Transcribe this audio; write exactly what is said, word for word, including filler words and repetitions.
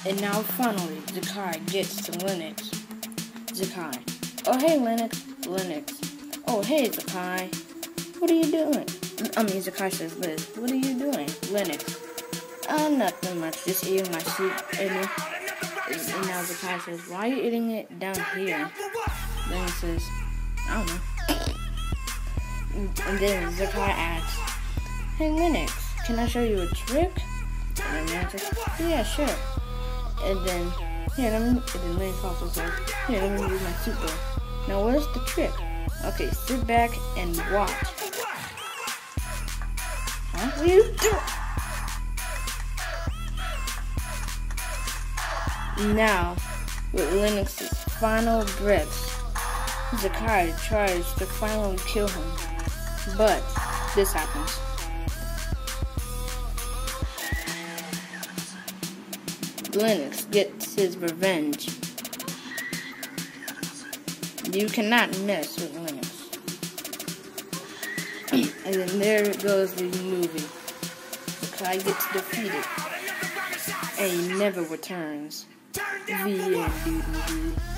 And now finally, Zakai gets to Linux. Zakai. Oh hey Linux. Linux. Oh hey Zakai. What are you doing? I mean Zakai says Liz. What are you doing? Linux. Uh, nothing much. Just eating my soup. And, and now Zakai says, why are you eating it down here? Then he says, I don't know. And then Zakai asks, hey Linux, can I show you a trick? And then Linux says, yeah, sure. And then, here, let me, and then Linux also says, here, let me use my soup bowl. Now, what's the trick? Okay, sit back and watch. Huh? What are you doing? Now, with Linux's final breaths, Zakai tries to finally kill him. But, this happens. Linux gets his revenge. You cannot mess with Linux. And then there goes the movie. Zakai gets defeated. And he never returns. The end, dude.